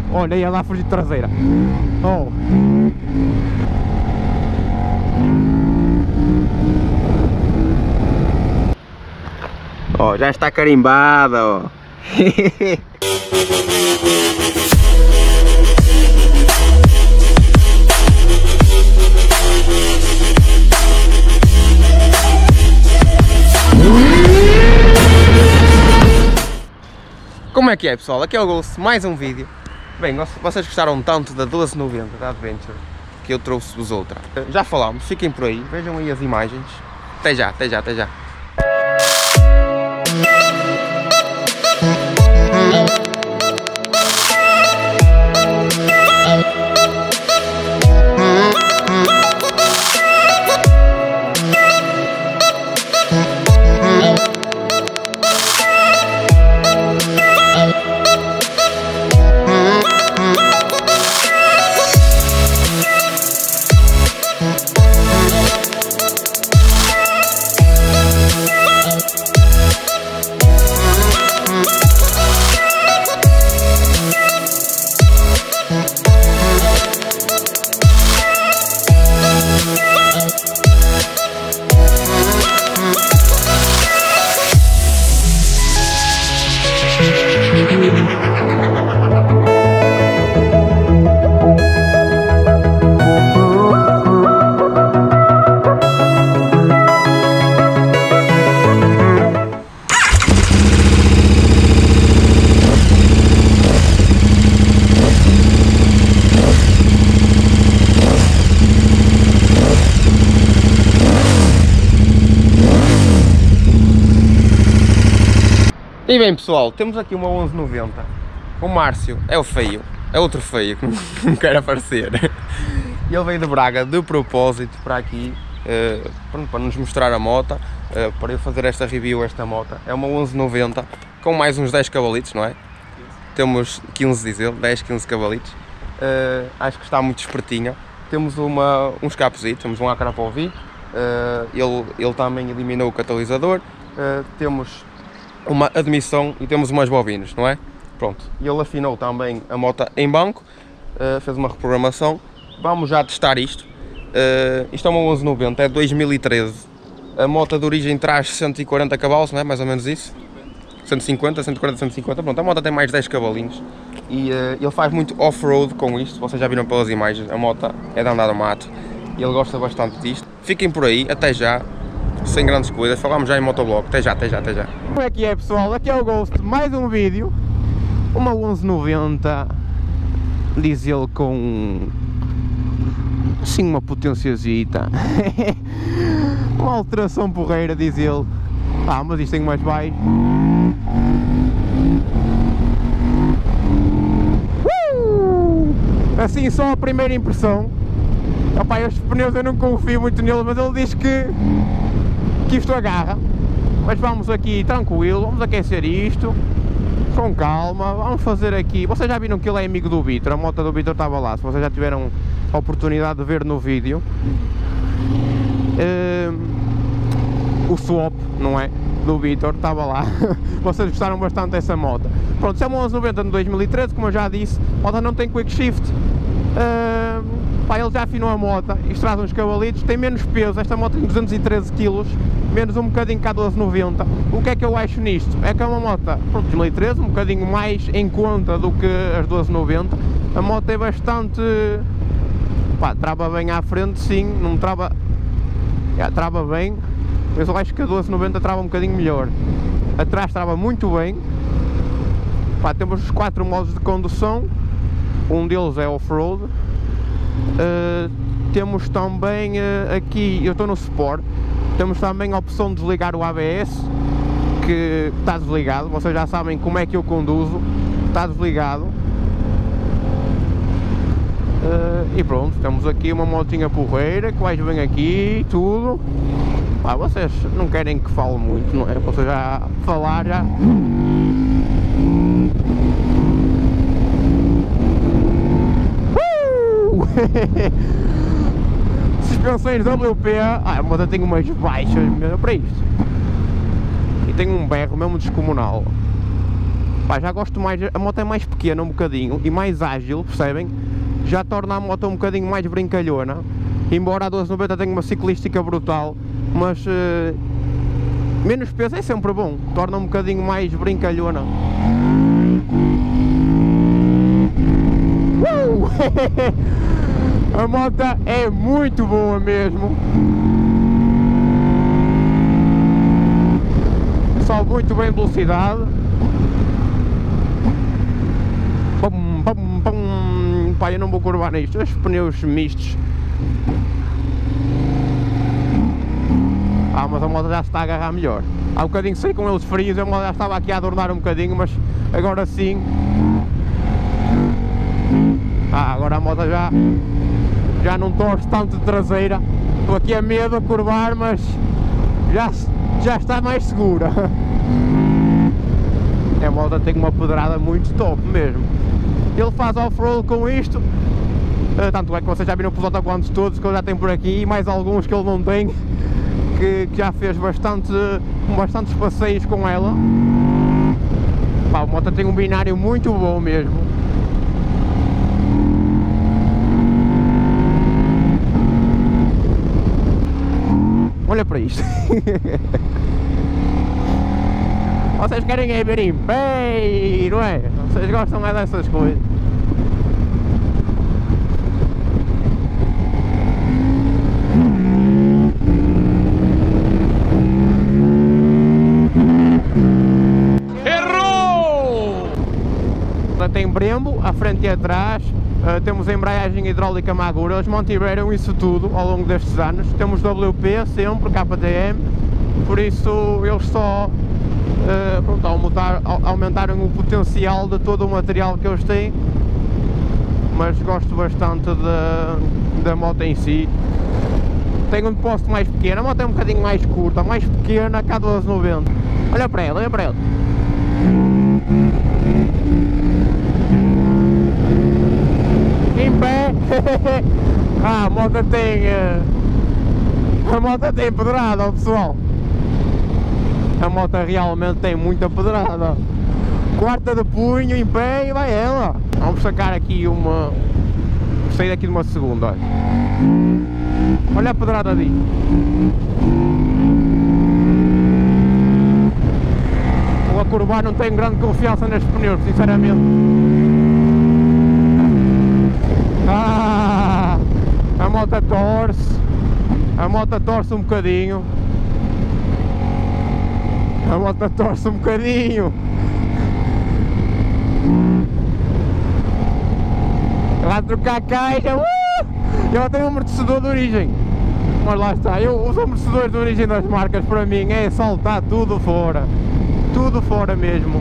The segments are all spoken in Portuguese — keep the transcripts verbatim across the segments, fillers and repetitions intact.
Olha, ia lá fugir de traseira. Oh. Oh, já está carimbada, ó. Como é que é, pessoal? Aqui é o Ghost, mais um vídeo. Bem, vocês gostaram tanto da doze noventa da Adventure que eu trouxe-vos outra. Já falámos, fiquem por aí, vejam aí as imagens. Até já, até já, até já. E bem, pessoal, temos aqui uma onze noventa. O Márcio é o feio, é outro feio que não quer aparecer. E ele veio de Braga de propósito para aqui, uh, para nos mostrar a moto, uh, para eu fazer esta review, esta moto. É uma onze noventa com mais uns dez cavalitos, não é? Temos quinze, diz ele, dez, quinze cavalitos. Uh, acho que está muito espertinha. Temos uma, uns capositos, temos um Acrapovi, uh, ele, ele também eliminou o catalisador. Uh, temos uma admissão e temos umas bobinas, não é? Pronto, e ele afinou também a moto em banco, uh, fez uma reprogramação. Vamos já testar isto. Uh, isto é uma onze noventa, é dois mil e treze. A moto de origem traz cento e quarenta cavalos, não é? Mais ou menos isso. cento e cinquenta, cento e quarenta, cento e cinquenta. Pronto, a moto tem mais dez cavalinhos. E uh, ele faz muito off-road com isto. Vocês já viram pelas imagens, a moto é de andar no mato. E ele gosta bastante disto. Fiquem por aí, até já. Sem grandes coisas, falámos já em motoblog. Até já, até já, até já. Como é que é, pessoal? Aqui é o Ghost, mais um vídeo. Uma onze noventa, diz ele, com assim uma potenciazita. Uma alteração porreira, diz ele. Ah, mas isto tem mais baixo. Uh! Assim só a primeira impressão. Opa, estes pneus eu não confio muito neles, mas ele diz que que isto agarra. Mas vamos aqui tranquilo, vamos aquecer isto com calma, vamos fazer aqui. Vocês já viram que ele é amigo do Vitor, a moto do Vitor estava lá, se vocês já tiveram a oportunidade de ver no vídeo. Uh, o swap, não é? Do Vitor, estava lá. Vocês gostaram bastante dessa moto. Pronto, isso é uma onze noventa de dois mil e treze, como eu já disse. A moto não tem quick shift. Uh, pá, ele já afinou a moto, isto traz uns cavalitos, tem menos peso. Esta moto tem duzentos e treze quilos, menos um bocadinho que a doze noventa. O que é que eu acho nisto? É que é uma moto, pronto, dois mil e treze, um bocadinho mais em conta do que as doze noventa. A moto é bastante, pá, trava bem à frente, sim, não trava, é, trava bem, mas eu acho que a doze noventa trava um bocadinho melhor. Atrás trava muito bem. Pá, temos os quatro modos de condução, um deles é off-road. Uh, temos também uh, aqui, eu estou no Sport, temos também a opção de desligar o A B S, que está desligado. Vocês já sabem como é que eu conduzo, está desligado. Uh, e pronto, temos aqui uma motinha porreira que vais bem aqui e tudo. Pá, vocês não querem que fale muito, não é? Vocês já falar já. Suspensões W P, ah, a moto tem umas baixas mesmo para isto. E tem um berro mesmo descomunal. Pá, já gosto mais, a moto é mais pequena um bocadinho e mais ágil, percebem? Já torna a moto um bocadinho mais brincalhona, embora a doze noventa tenha uma ciclística brutal, mas uh, menos peso é sempre bom, torna um bocadinho mais brincalhona. Uh! A moto é muito boa mesmo. Sobe muito bem velocidade. Pum, pum, pum. Pá, eu não vou curvar nisto. Os pneus mistos. Ah, mas a moto já se está a agarrar melhor. Há um bocadinho sei com eles frios, a moto já estava aqui a adornar um bocadinho, mas agora sim. Ah, agora a moto já, já não torce tanto de traseira. Estou aqui a medo a curvar, mas já, já está mais segura. A moto tem uma pedrada muito top mesmo. Ele faz off-road com isto. Tanto é que vocês já viram pelos autocolantes todos que ele já tem por aqui e mais alguns que ele não tem. Que, que já fez bastante, bastantes passeios com ela. Pá, a moto tem um binário muito bom mesmo. Olha para isto. Vocês querem é ver em pé, não é? Vocês gostam é dessas coisas. Errou! Tem brembo à frente e atrás. Uh, temos a embreagem hidráulica Magura, eles mantiveram isso tudo ao longo destes anos. Temos W P sempre, K T M, por isso eles só uh, pronto, aumentar, aumentaram o potencial de todo o material que eles têm, mas gosto bastante da, da moto em si. Tem um depósito mais pequeno, a moto é um bocadinho mais curta, mais pequena que a doze noventa. Olha para ela, olha para ela. Em pé. Ah, a moto tem uh, a moto tem pedrada, ó, pessoal. A moto realmente tem muita pedrada. Quarta de punho em pé e vai ela. Vamos sacar aqui uma, sair daqui de uma segunda, olha. Olha a pedrada ali. Vou a curvar, não tenho grande confiança nestes pneus, sinceramente. Ah, a moto torce, a moto torce um bocadinho, a moto torce um bocadinho. Vai trocar a caixa, uh! Eu tenho um amortecedor de origem, mas lá está, eu, os amortecedores de origem das marcas para mim é saltar tudo fora, tudo fora mesmo.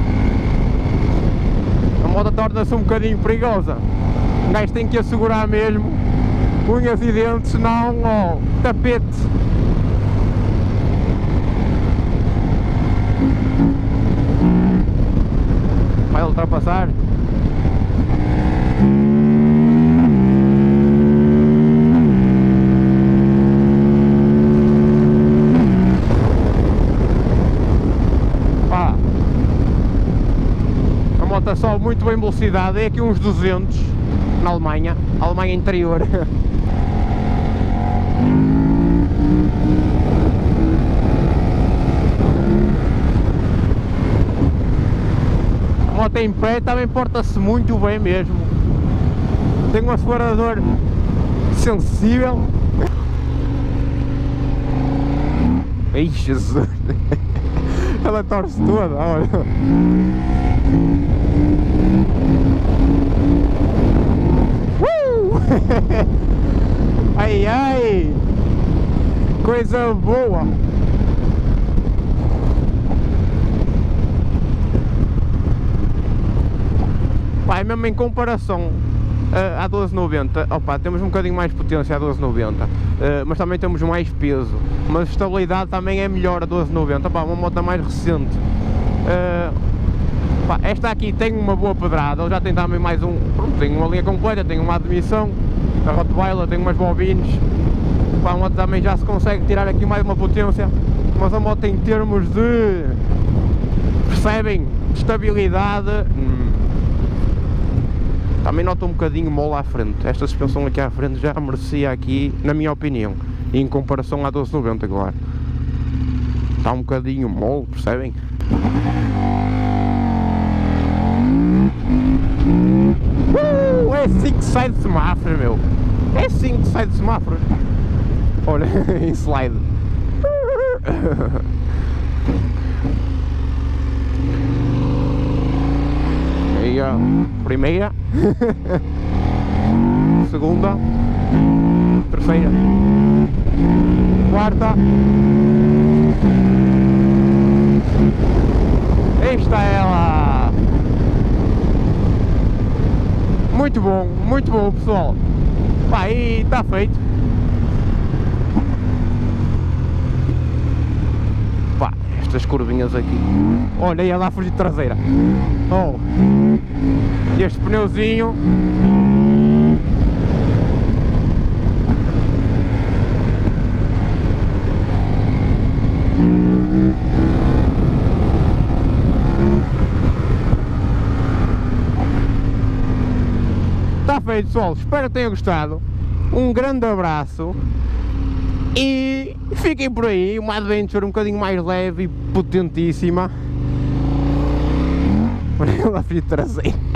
A moto torna-se um bocadinho perigosa. O gajo tem que assegurar mesmo, unhas e dentes, senão, ó, tapete. Vai ultrapassar. Pá, a moto sobe muito bem velocidade, é aqui uns duzentos. Na Alemanha, Alemanha interior. A moto em pé também porta-se muito bem mesmo. Tem um acelerador sensível. Ai, Jesus! Ela torce toda, olha. Ai, ai, coisa boa. Pai, mesmo em comparação uh, à doze noventa, opa, temos um bocadinho mais potência a doze noventa, uh, mas também temos mais peso, mas a estabilidade também é melhor a doze noventa, pá, uma moto mais recente. Uh, pá, esta aqui tem uma boa pedrada, ele já tem também mais um, pronto, tem uma linha completa, tem uma admissão, a Rottweiler tem umas bobines, pá, a moto também já se consegue tirar aqui mais uma potência, mas a moto em termos de, percebem, Estabilidade, hum, também nota um bocadinho mole à frente. Esta suspensão aqui à frente já merecia aqui, na minha opinião, em comparação à doze noventa, claro. Está um bocadinho mole, percebem? Uh, é assim que sai de semáforo, meu. É assim que sai de semáforo. Olha, em slide. Meia, primeira, segunda, terceira, quarta. Esta é ela. Muito bom, muito bom, pessoal. Pá, e está feito. Pá, estas curvinhas aqui. Olha, ia lá a fugir de traseira. Oh, este pneuzinho. Está feito, pessoal, espero que tenham gostado. Um grande abraço e fiquem por aí. Uma adventure um bocadinho mais leve e potentíssima. Olha lá, filho traseiro.